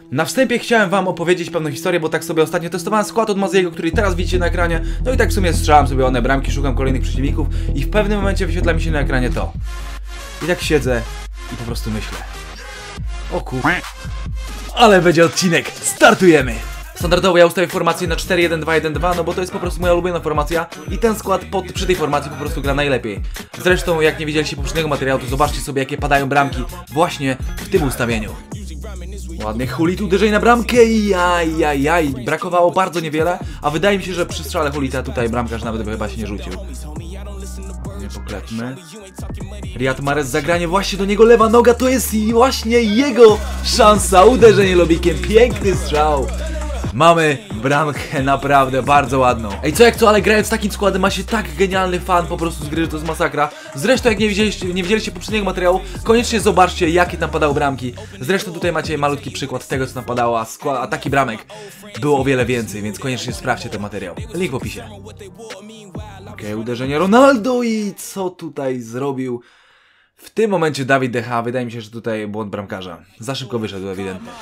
Na wstępie chciałem wam opowiedzieć pewną historię, bo tak sobie ostatnio testowałem skład od Maziego, który teraz widzicie na ekranie. No i tak w sumie strzelam sobie one bramki, szukam kolejnych przeciwników i w pewnym momencie wyświetla mi się na ekranie to. I tak siedzę i po prostu myślę. O kur... Ale będzie odcinek, startujemy! Standardowo ja ustawię formację na 4-1-2-1-2, no bo to jest po prostu moja ulubiona formacja i ten skład przy tej formacji po prostu gra najlepiej. Zresztą jak nie widzieliście poprzedniego materiału, to zobaczcie sobie jakie padają bramki właśnie w tym ustawieniu. Ładnie Hulit, uderzenie na bramkę i jaj, brakowało bardzo niewiele, a wydaje mi się, że przy strzale Hulita tutaj bramkarz nawet by chyba się nie rzucił. Nie poklepmy. Riyad Mahrez, zagranie właśnie do niego, lewa noga, to jest właśnie jego szansa, uderzenie lobikiem, piękny strzał. Mamy bramkę naprawdę bardzo ładną. Ej, co jak co, ale grając takim składem ma się tak genialny fan po prostu z gry, że to jest masakra. Zresztą jak nie widzieliście poprzedniego materiału, koniecznie zobaczcie jakie tam padały bramki. Zresztą tutaj macie malutki przykład tego co tam padało, a taki bramek było o wiele więcej, więc koniecznie sprawdźcie ten materiał. Link w opisie. Okej, uderzenie Ronaldo i co tutaj zrobił? W tym momencie Dawid De Gea, wydaje mi się, że tutaj błąd bramkarza. Za szybko wyszedł ewidentnie.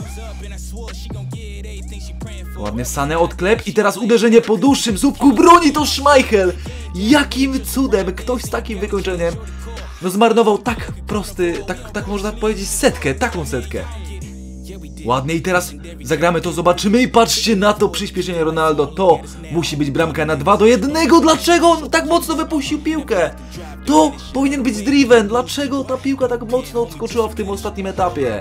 Ładnie Sané odklep i teraz uderzenie po dłuższym słupku, broni to Schmeichel! Jakim cudem ktoś z takim wykończeniem no zmarnował tak prosty, tak można powiedzieć setkę, taką setkę. Ładnie i teraz zagramy to, zobaczymy i patrzcie na to przyspieszenie Ronaldo, to musi być bramka na 2-1, dlaczego on tak mocno wypuścił piłkę? To powinien być driven, dlaczego ta piłka tak mocno odskoczyła w tym ostatnim etapie?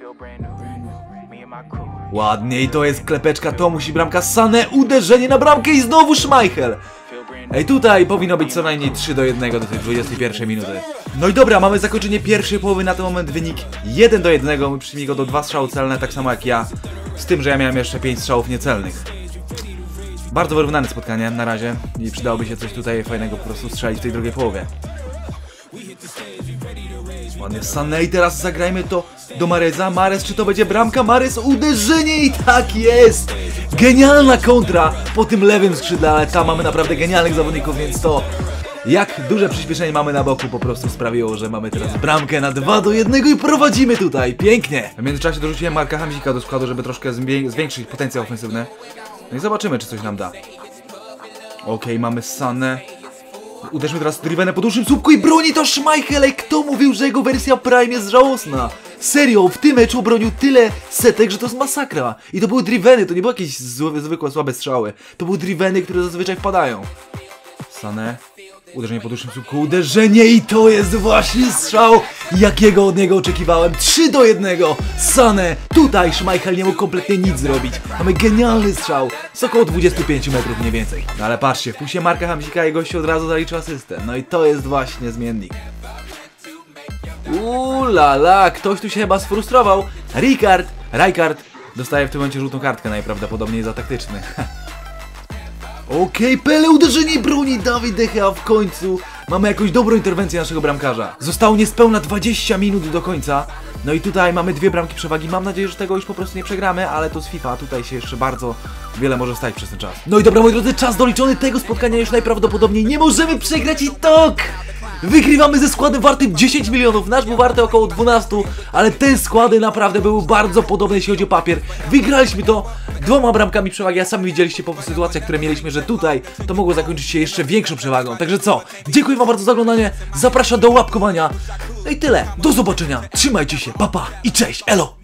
Ładnie i to jest klepeczka, to musi bramka Sané, uderzenie na bramkę i znowu Schmeichel. Ej, tutaj powinno być co najmniej 3-1 do tej 21 minuty. No i dobra, mamy zakończenie pierwszej połowy, na ten moment wynik 1-1, my przyjmij go do 2 strzały celne, tak samo jak ja. Z tym, że ja miałem jeszcze 5 strzałów niecelnych. Bardzo wyrównane spotkanie na razie i przydałoby się coś tutaj fajnego po prostu strzelić w tej drugiej połowie. Ładnie Sané i teraz zagrajmy to do Mahreza. Mahrez, czy to będzie bramka? Mahrez, uderzenie i tak jest! Genialna kontra po tym lewym skrzydle, ale tam mamy naprawdę genialnych zawodników, więc to jak duże przyspieszenie mamy na boku po prostu sprawiło, że mamy teraz bramkę na 2-1 i prowadzimy tutaj, pięknie! W międzyczasie dorzuciłem Marka Hamzika do składu, żeby troszkę zwiększyć potencjał ofensywny. No i zobaczymy, czy coś nam da. Okej, mamy Sané. Uderzmy teraz drivenę po dłuższym słupku i broni to Schmeichel. Kto mówił, że jego wersja Prime jest żałosna? Serio, w tym meczu bronił tyle setek, że to jest masakra. I to były driveny, to nie były jakieś zwykłe słabe strzały. To były driveny, które zazwyczaj wpadają. Sané. Uderzenie po dłuższym słupku, uderzenie i to jest właśnie strzał, jakiego od niego oczekiwałem. 3-1. Sané. Tutaj Schmeichel nie mógł kompletnie nic zrobić. Mamy genialny strzał z około 25 metrów mniej więcej. No ale patrzcie, wpuśćcie Marka Hamzika i gościu od razu zaliczył asystę. No i to jest właśnie zmiennik. Lala, ktoś tu się chyba sfrustrował. Rijkaard dostaje w tym momencie żółtą kartkę najprawdopodobniej za taktyczny. Okej, Pele, uderzenie i broni Dawid De Gea w końcu. Mamy jakąś dobrą interwencję naszego bramkarza. Zostało niespełna 20 minut do końca. No i tutaj mamy 2 bramki przewagi. Mam nadzieję, że tego już po prostu nie przegramy, ale to z FIFA. Tutaj się jeszcze bardzo wiele może stać przez ten czas. No i dobra, moi drodzy, czas doliczony tego spotkania już najprawdopodobniej nie możemy przegrać i tok! Wygrywamy ze składem wartym 10 milionów, nasz był warty około 12, ale te składy naprawdę były bardzo podobne jeśli chodzi o papier. Wygraliśmy to 2 bramkami przewagi, a sami widzieliście po sytuacjach, które mieliśmy, że tutaj to mogło zakończyć się jeszcze większą przewagą. Także co, dziękuję wam bardzo za oglądanie, zapraszam do łapkowania. No i tyle, do zobaczenia, trzymajcie się, pa pa i cześć, elo!